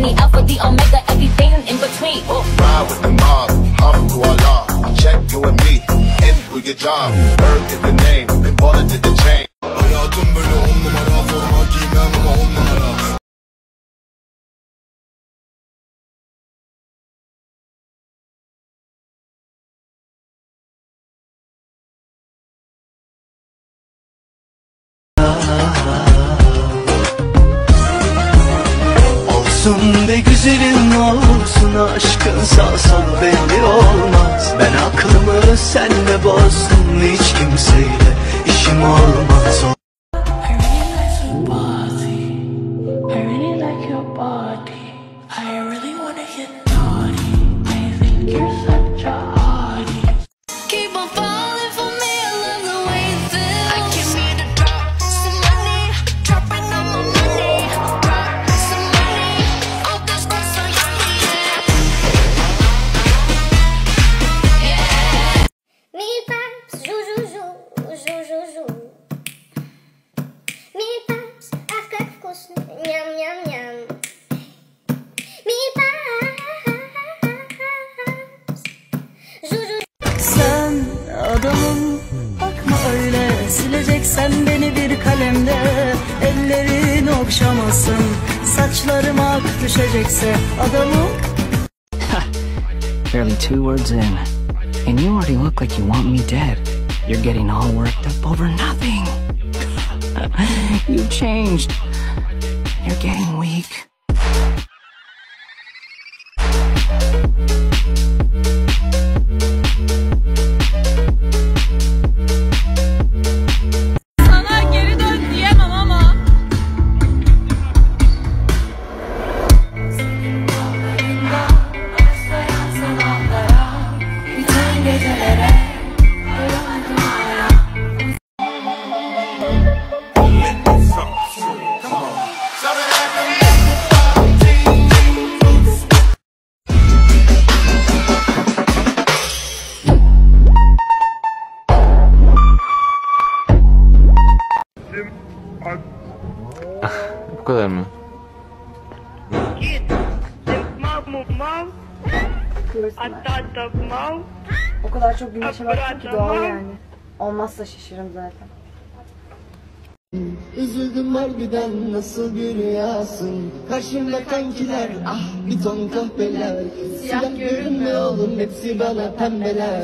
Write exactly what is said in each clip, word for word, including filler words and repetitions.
the alpha, the omega, everything in between. Oh. Ride with the mob, hum to Allah. Check you and me, in for your job. Bird is the name, and baller did the chain. Hayatım böyle on numara, forma giymem ama on numara. Olsun be güzelim olsun, aşkın sağ solu belli olmaz. Ben aklımı senle bozdum, hiç kimseyle işim olmaz. Adamım bakma öyle, sileceksen beni bir kalemle. Ellerin okşamasın, saçlarım ak düşecekse adamım. Barely two words in, and you already look like you want me dead. You're getting all worked up over nothing. You've changed. You're getting weak. Bu kadar mı? O kadar çok güneşe baktım ki doğal yani. Olmazsa şaşırırım zaten. Üzüldüm harbiden, nasıl bir rüyasın? Karşımda kankiler, ah bir ton kahpeler. Siyah görünme oğlum, hepsi bana pembeler.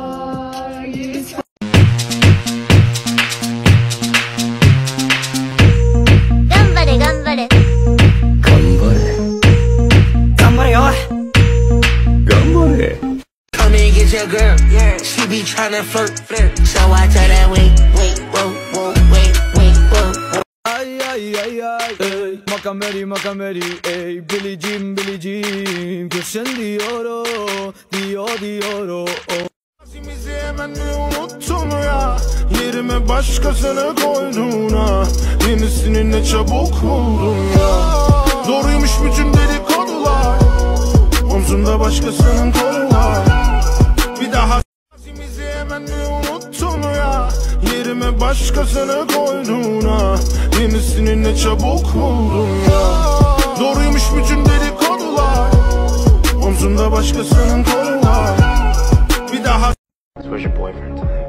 Gambare, gambare. Gambare. Gambare yo. Gambare. Come and get your girl, yeah. She be tryna flirt, flirt. So I tell that wait, wait, whoa, whoa, wait, wait, whoa. Ay ay ay ay, ey makameri makameri, ey bilicim bilicim, köşen diyor o, diyor diyor o. Bizi hemen mi unuttun ya? Yerime başkasını koydun ha. Yenisini ne çabuk buldun ya. Doğruymuş bütün dedikodular. Omzumda başkasının kolu var. Bir daha bizi hemen mi unuttun ya? Yerime başkasını koydun ha. Yenisini ne çabuk buldun ya. Doğruymuş bütün dedikodular. Omzumda başkasının kolu var. Bir daha. Where's your boyfriend today?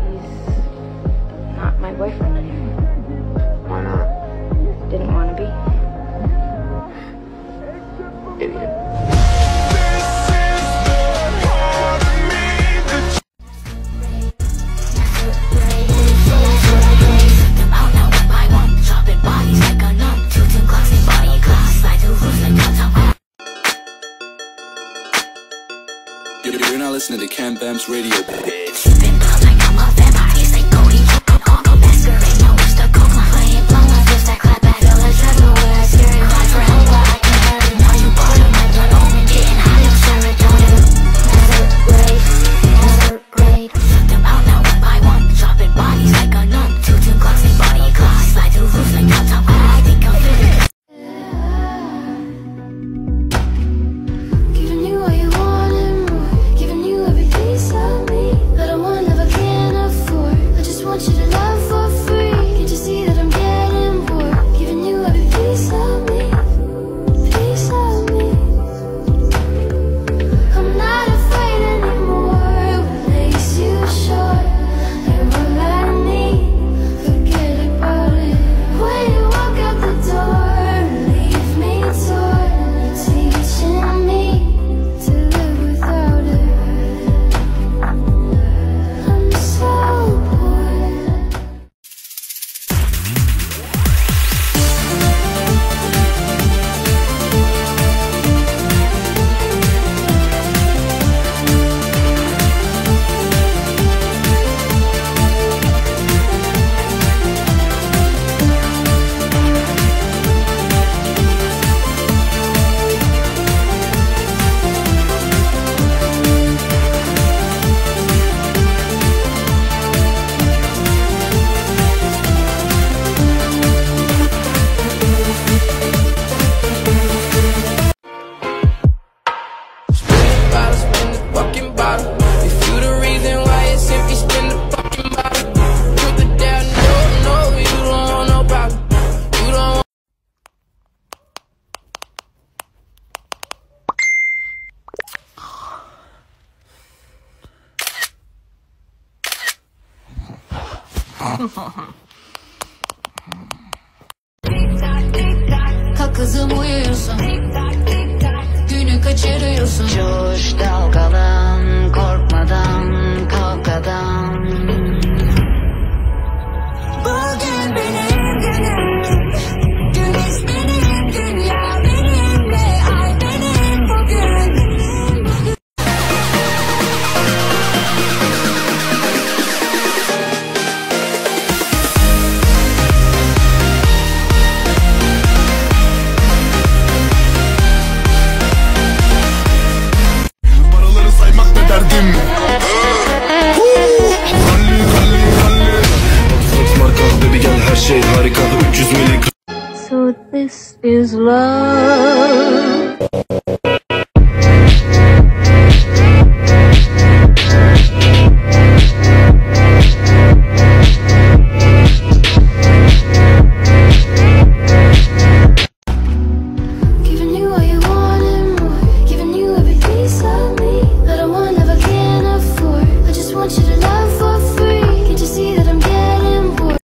Not my boyfriend. Why not? Didn't want to be. Idiot. You're not listening to Cam Bam's radio, bitch. Giving you all you want and more. Giving you every piece of me. I don't want Kalk kızım uyuyorsun, günü kaçırıyorsun. Coş dalgalan, korkmadan kavgadan. Bugün benim günüm, güneş benim, dünya benim ve ay benim bugün. Paraları saymak ne derdim? Kalli kalli kalli. Fox marka baby gel her şey harika. Üç yüz milik. So this is love.